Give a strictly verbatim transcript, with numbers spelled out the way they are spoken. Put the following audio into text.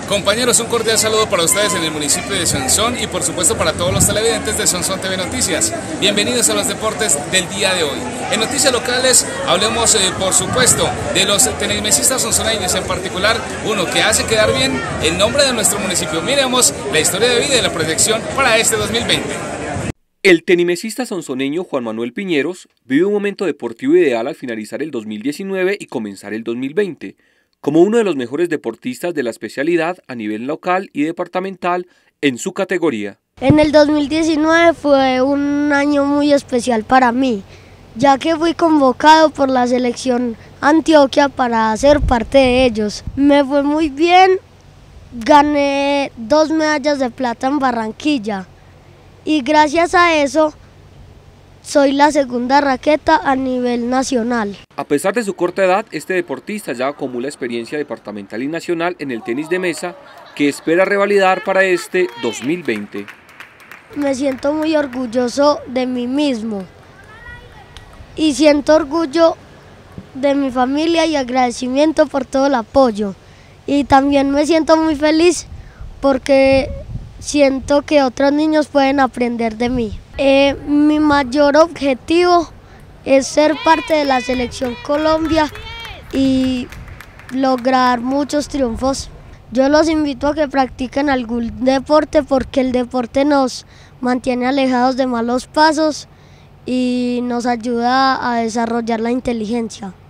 Compañeros, un cordial saludo para ustedes en el municipio de Sonsón y por supuesto para todos los televidentes de Sonsón T V Noticias. Bienvenidos a los deportes del día de hoy. En noticias locales hablemos eh, por supuesto de los tenismesistas sonsoneños, en particular uno que hace quedar bien el nombre de nuestro municipio. Miremos la historia de vida y la proyección para este dos mil veinte. El tenismesista sonsoneño Juan Manuel Piñeros vive un momento deportivo ideal al finalizar el dos mil diecinueve y comenzar el dos mil veinte. Como uno de los mejores deportistas de la especialidad a nivel local y departamental en su categoría. En el dos mil diecinueve fue un año muy especial para mí, ya que fui convocado por la selección Antioquia para ser parte de ellos. Me fue muy bien, gané dos medallas de plata en Barranquilla y gracias a eso soy la segunda raqueta a nivel nacional. A pesar de su corta edad, este deportista ya acumula experiencia departamental y nacional en el tenis de mesa que espera revalidar para este dos mil veinte. Me siento muy orgulloso de mí mismo y siento orgullo de mi familia y agradecimiento por todo el apoyo. Y también me siento muy feliz porque siento que otros niños pueden aprender de mí. Eh, mi mayor objetivo es ser parte de la selección Colombia y lograr muchos triunfos. Yo los invito a que practiquen algún deporte porque el deporte nos mantiene alejados de malos pasos y nos ayuda a desarrollar la inteligencia.